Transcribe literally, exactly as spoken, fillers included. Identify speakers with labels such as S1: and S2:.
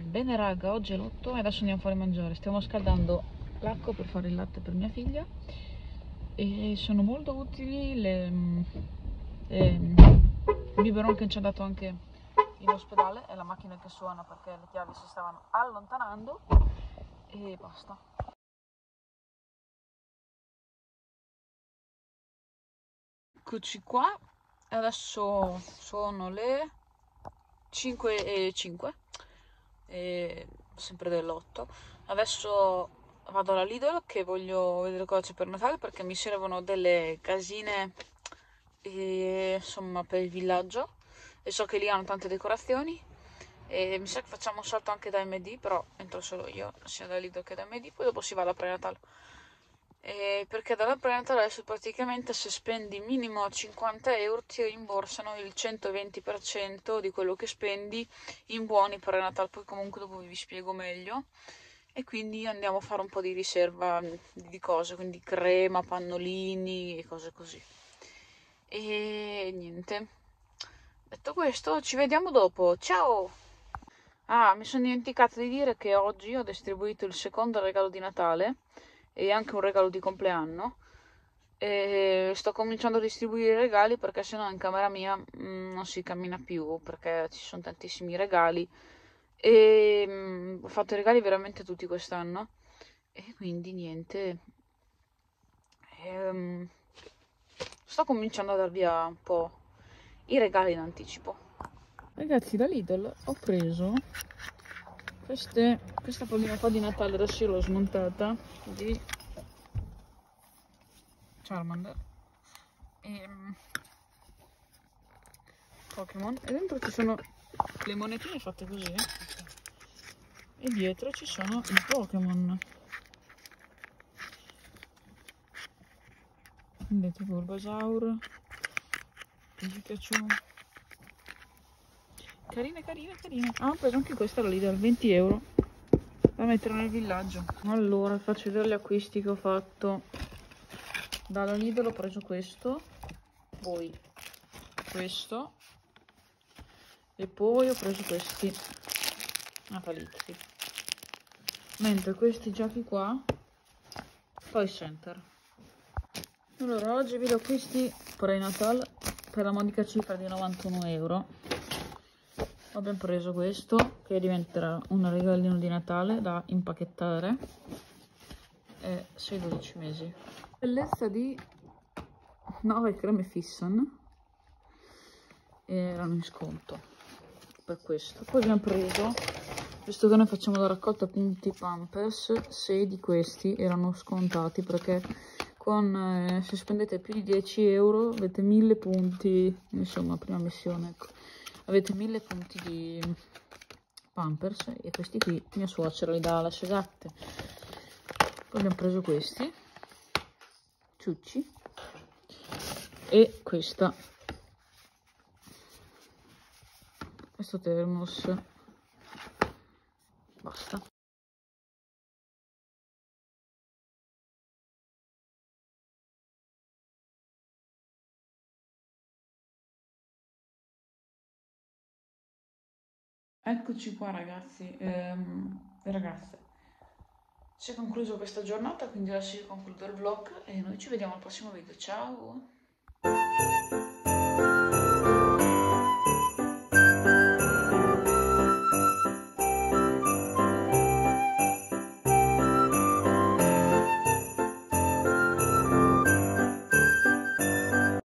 S1: Bene raga, oggi è l'otto e adesso andiamo fuori a mangiare. Stiamo scaldando l'acqua per fare il latte per mia figlia e sono molto utili le, le, il biberon che ci ha dato anche in ospedale. È la macchina che suona perché le chiavi si stavano allontanando e basta. Eccoci qua, adesso sono le cinque e cinque, e sempre dell'otto. Adesso vado alla Lidl che voglio vedere cosa c'è per Natale perché mi servono delle casine e, insomma, per il villaggio, e so che lì hanno tante decorazioni e mi sa che facciamo un salto anche da M D, però entro solo io, sia da Lidl che da M D, poi dopo si va alla Prenatal. E perché dalla Prenatal adesso praticamente se spendi minimo cinquanta euro ti rimborsano il centoventi per cento di quello che spendi in buoni Prenatal, poi comunque dopo vi spiego meglio. E quindi andiamo a fare un po' di riserva di cose, quindi crema, pannolini e cose così. E niente, detto questo ci vediamo dopo, ciao! Ah, mi sono dimenticata di dire che oggi ho distribuito il secondo regalo di Natale e anche un regalo di compleanno, e sto cominciando a distribuire i regali perché sennò in camera mia mm, non si cammina più perché ci sono tantissimi regali e mm, ho fatto i regali veramente tutti quest'anno e quindi niente, ehm, sto cominciando a dar via un po' i regali in anticipo. Ragazzi, da Lidl ho preso queste, questa pallina qua di Natale, adesso io l'ho smontata, di Charmander e Pokémon, e dentro ci sono le monetine fatte così e dietro ci sono i Pokémon. Vedete, Bulbasaur, Pikachu, carine carine carine. Ah, ho preso anche questa da Lidl, venti euro da mettere nel villaggio. Allora faccio vedere gli acquisti che ho fatto. Dalla Lidl ho preso questo, poi questo e poi ho preso questi natalizi, mentre questi giochi qua Toy Center. Allora oggi vi do questi pre-Natal per la modica cifra di novantuno euro. Abbiamo preso questo che diventerà un regalino di Natale da impacchettare, è sei dodici mesi. Bellezza di nove creme Fisson, erano in sconto per questo. Poi abbiamo preso, visto che noi facciamo la raccolta punti Pampers, sei di questi erano scontati perché con eh, se spendete più di dieci euro avete mille punti, insomma prima missione, ecco, avete mille punti di Pampers e questi qui mia suocera li dà alla Segatte. Poi abbiamo preso questi ciucci e questa questo thermos, basta. Eccoci qua ragazzi ehm, e ragazze, si è concluso questa giornata, quindi adesso io concludo il vlog e noi ci vediamo al prossimo video, ciao!